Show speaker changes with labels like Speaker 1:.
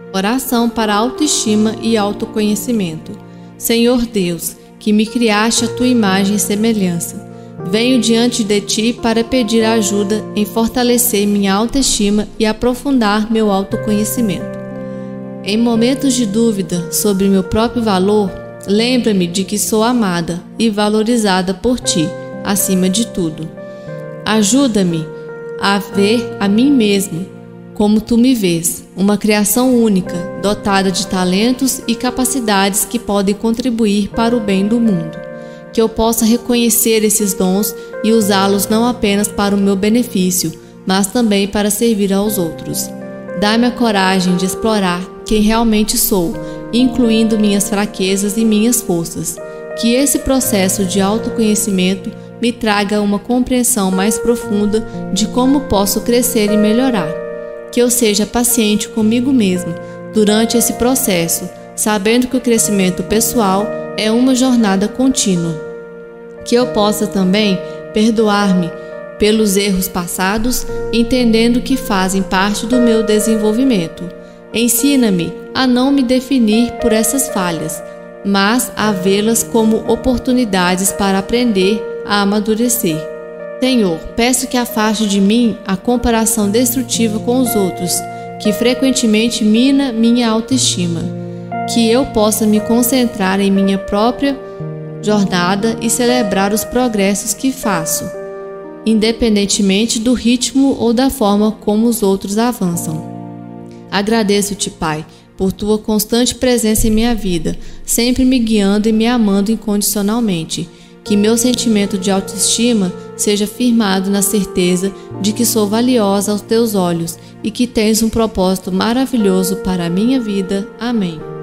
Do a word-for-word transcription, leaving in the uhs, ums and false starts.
Speaker 1: Oração para autoestima e autoconhecimento. Senhor Deus, que me criaste a tua imagem e semelhança, venho diante de ti para pedir ajuda em fortalecer minha autoestima e aprofundar meu autoconhecimento. Em momentos de dúvida sobre meu próprio valor, lembra-me de que sou amada e valorizada por ti, acima de tudo. Ajuda-me a ver a mim mesmo como tu me vês, uma criação única, dotada de talentos e capacidades que podem contribuir para o bem do mundo. Que eu possa reconhecer esses dons e usá-los não apenas para o meu benefício, mas também para servir aos outros. Dá-me a coragem de explorar quem realmente sou, incluindo minhas fraquezas e minhas forças. Que esse processo de autoconhecimento me traga uma compreensão mais profunda de como posso crescer e melhorar. Que eu seja paciente comigo mesmo durante esse processo, sabendo que o crescimento pessoal é uma jornada contínua. Que eu possa também perdoar-me pelos erros passados, entendendo que fazem parte do meu desenvolvimento. Ensina-me a não me definir por essas falhas, mas a vê-las como oportunidades para aprender a amadurecer. Senhor, peço que afaste de mim a comparação destrutiva com os outros, que frequentemente mina minha autoestima. Que eu possa me concentrar em minha própria jornada e celebrar os progressos que faço, independentemente do ritmo ou da forma como os outros avançam. Agradeço-te, Pai, por tua constante presença em minha vida, sempre me guiando e me amando incondicionalmente. Que meu sentimento de autoestima seja firmado na certeza de que sou valiosa aos teus olhos e que tens um propósito maravilhoso para a minha vida. Amém.